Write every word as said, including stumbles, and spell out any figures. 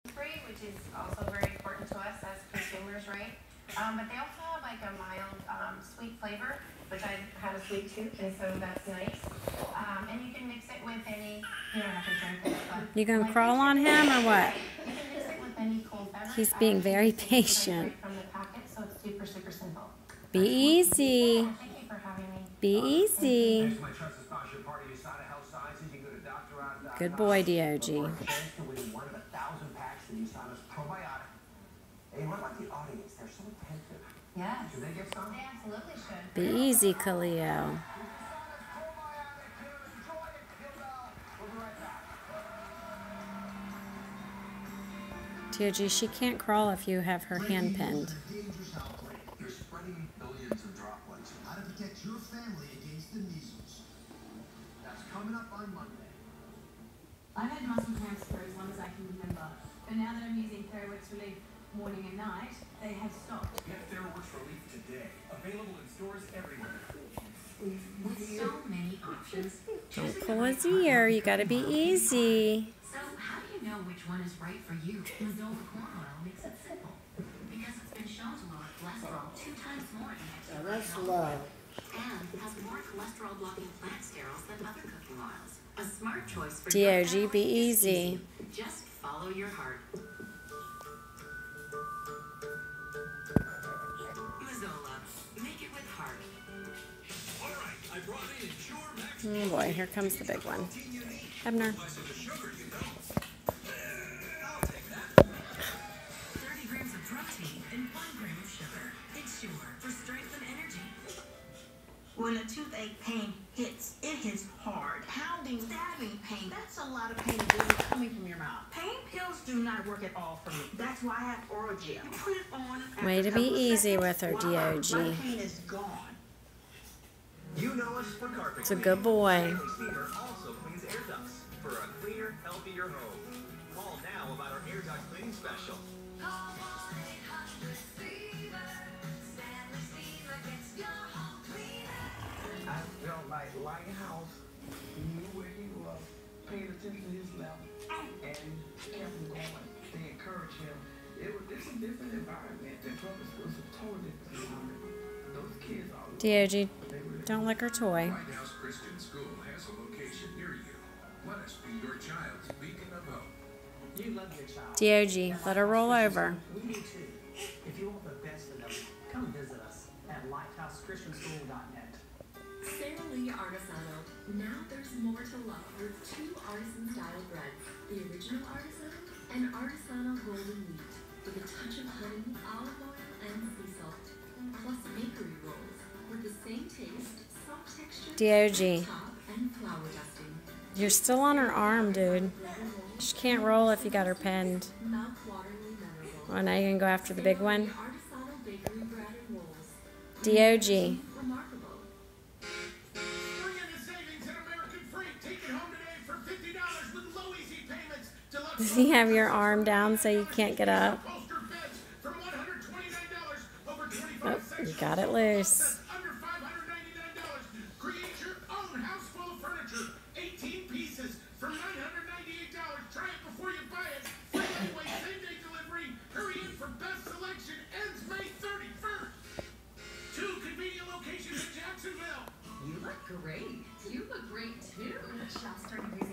Free, which is also very important to us as consumers, right? Um, but they also have like a mild um, sweet flavor, which I had a sweet tooth, and so that's nice. Um, and you can mix it with any, you don't have to drink it, but You gonna like crawl on him or what? you can mix it with any cold beverage. He's being very patient. Right from the packet, so it's super, super simple. Be easy. Yeah, thank you for having me. Be easy. Good boy, D O G Hey, what about the audience? They're so attentive. Yes. Should they get some? They absolutely should. Be easy, Kaloe. D O G, she can't crawl if you have her hand pinned. You're spreading billions of droplets. How to protect your family against the measles. That's coming up on Monday. I've had muscle cramps for as long as I can remember, but now that I'm using TheraWorks Relief morning and night, they have stopped. Get TheraWorks Relief today. Available in stores everywhere. With so many options, Don't pull his ear. You gotta be easy. so how do you know which one is right for you? Mazola corn oil makes it simple because it's been shown to lower cholesterol two times more than extra That's low. and has more cholesterol-blocking plant sterols than other cooking oils. A smart choice for D your O G, be family is easy. Just follow your heart. Mazola, make it with heart. All right, I brought in Ensure Max. Oh boy, here comes the big one. Ebner. Less of the sugar, you know. I'll take that. thirty grams of protein and one gram of sugar. It's Sure for strength and energy. When a toothache pain hits, it hits hard. Pounding, stabbing pain, that's a lot of pain coming from your mouth. Pain pills do not work at all for me. That's why I have oral gel. You put it on. Way to be easy with her, D O G. My pain is gone. You know us for carpet It's a good boy. Stanley Steamer also cleans air ducts for a cleaner, healthier home. Call now about our air duct cleaning special. I felt like Lighthouse knew where he was, paid attention to his level, and kept him going. They encouraged him. It was it's a different environment. The public schools a totally different environment. Those kids are D O G, don't lick her toy. Lighthouse Christian School has a location near you. Let us be your child's beacon of hope. You love your child. D O G, let her roll over. We do too. If you want the best of them, come visit us at lighthouse christian school dot net. Sara Lee Artisano. Now there's more to love with two artisan-style breads. The original artisan and artisano golden wheat with a touch of honey, olive oil, and sea salt. Plus bakery rolls with the same taste, soft texture, D O G, top, and flour dusting. you're still on her arm, dude. She can't roll if you got her pinned. Mouth-wateringly memorable. Oh, now you can go after the big one. Artisano bakery bread and rolls. D O G. Remarkable. Bring in the savings at American Freight. Take it home today for fifty dollars with low easy payments. Deluxe Does he have your arm down so you can't get up? upholstered beds from one hundred twenty-nine dollars over Oh, twenty-five you sections. got it loose. That's under five hundred ninety-nine dollars. Create your own house full of furniture. eighteen pieces for nine hundred ninety-eight dollars. Try it before you buy it. Free anyway, same day delivery. Hurry in for best selection. Ends May thirty-first. Two convenient locations in Jacksonville. You look great. You look great too. Shop's starting to